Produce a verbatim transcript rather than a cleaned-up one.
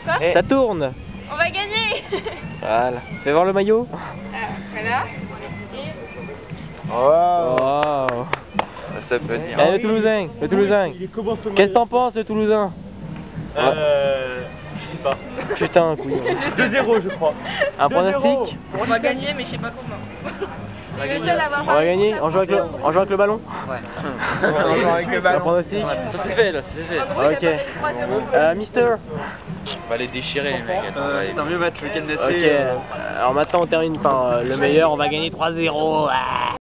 Quoi? Ça tourne. On va gagner. Voilà. Fais voir le maillot. Voilà. Wow. Ça peut dire. Eh, le Toulousain, le Toulousain. Qu'est-ce que t'en penses, le Toulousain? Euh... Je sais pas. Putain, couillon. deux zéro je crois. Un pronostic? On va gagner, mais je sais pas comment. On va gagner. On va gagner? On joue avec le, on joue avec le ballon? Ouais. On joue avec le ballon. Un pronostic? Ça c'est fait là, c'est fait. Ok. Euh, Mister? On va les déchirer les mecs. Euh, c'est un mieux match le week-end Ok. Alors maintenant on termine par euh, le meilleur, on va gagner trois zéro. Ah.